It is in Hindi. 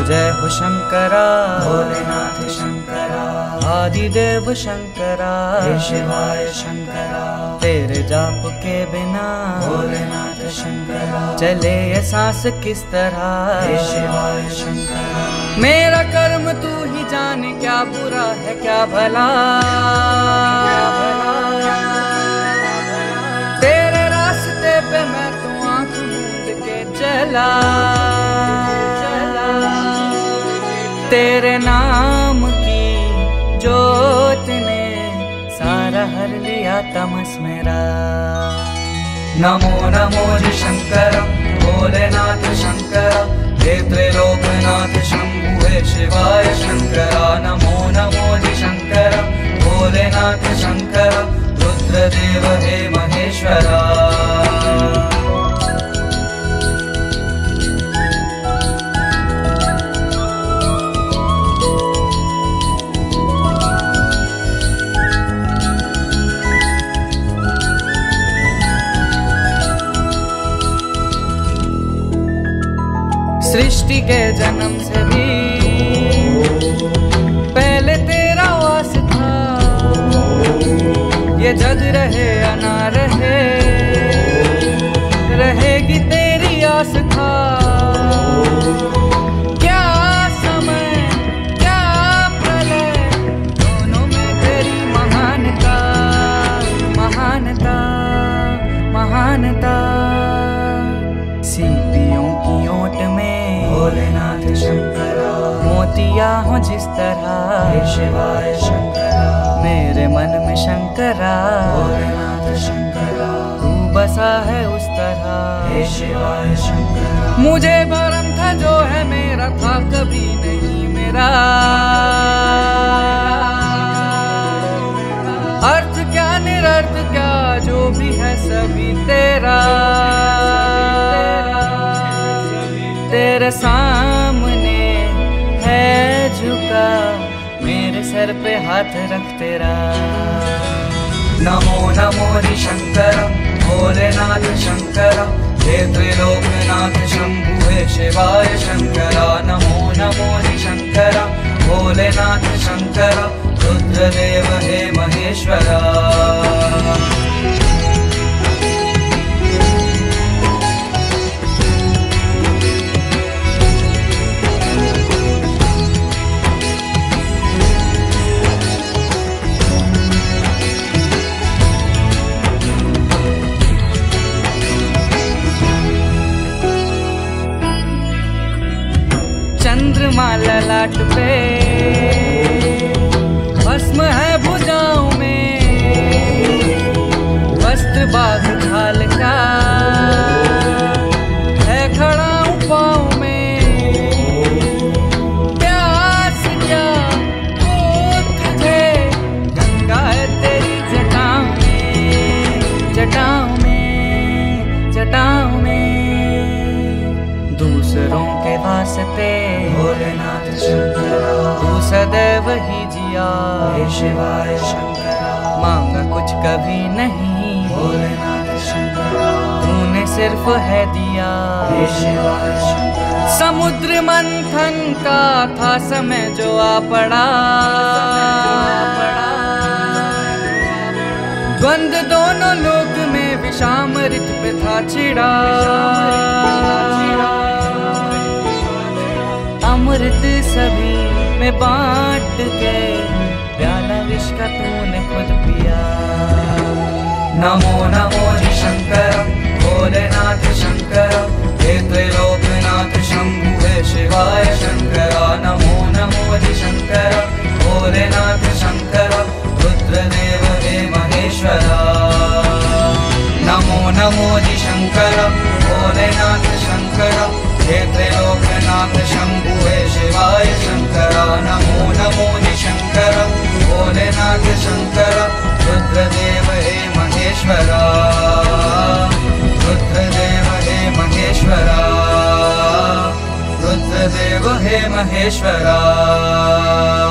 जय हो शंकरा, भोलेनाथ शंकरा, आदिदेव शंकरा, हे शिवाय शंकरा, तेरे जाप के बिना भोलेनाथ शंकरा, चले ये सांस किस तरह, हे शिवाय शंकरा, मेरा कर्म तू ही जाने क्या बुरा है क्या भला, तेरे रास्ते पे मैं तो आंख मूंद के चला, तेरे नाम की जोत ने सारा हर लिया तमस मेरा। नमो नमो जी शंकर, भोलेनाथ शंकर, हे त्रिलोकनाथ शंभु, हे शिवाय शंकरा। नमो नमो जी शंकर, भोलेनाथ शंकर, रुद्रदेव हे महेश्वरा। सृष्टि के जन्म से भी पहले तेरा वास था, ये जग रहे या ना रहे, रहेगी तेरी आस्था। क्या समय क्या प्रलय, दोनों में तेरी महानता, महानता, महानता। सीपियों की ओट में भोलेनाथ शंकरा, मोतिया हो जिस तरह, हे शिवाय शंकरा, मेरे मन में शंकरा, भोलेनाथ शंकरा, तू बसा है उस तरह, हे शिवाय शंकरा। मुझे भरम था जो है मेरा था कभी नहीं मेरा, अर्थ क्या निरर्थ क्या जो भी है सभी तेरा, तेरे सामने है झुका, मेरे सर पे हाथ रख तेरा। नमो नमो जी शंकर, भोलेनाथ शंकर, हे त्रिलोकनाथ शंभु, हे शिवाय शंकरा। नमो नमो जी शंकर, भोलेनाथ शंकर, रुद्रदेव हे महेश्वरा। चंद्रमा ललाट पे, भस्म है भुजाओं में, वस्त्र बाग ढाल का है खड़ा हूँ पाँव में। प्यास क्या हो तुझे, गंगा है तेरी जटाओं में, जटाओं में, जटाओं में। दूसरों के वास्ते भोलेनाथ शंकरा, तू सदैव ही जिया, हे शिवाय शंकरा, मांगा कुछ कभी नहीं, भोलेनाथ शंकरा, तूने सिर्फ है दिया, हे शिवाय शंकरा। समुद्र मंथन का था समय जो आ पड़ा, द्वंद दोनों लोक में विषामृत पे था छिड़ा, अमृत सभी में बांट के प्याला विष का तूने खुद पिया। नमो नमो जी शंकर, भोलेनाथ शंकर, हे त्रिलोकनाथ शंभु, हे शिवाय शंकरा। नमो नमो जी शंकर, भोलेनाथ शंकर, रुद्रदेव हे महेश्वरा। नमो नमो जी शंकर, भोलेनाथ शंकर, हे त्रिलोकनाथ शंभु, हे शिवाय शंकरा। नमो नमो जी शंकर, भोलेनाथ शंकर, रुद्रदेव हे महेश्वरा, रुद्रदेव हे महेश्वरा, रुद्रदेव हे महेश्वरा।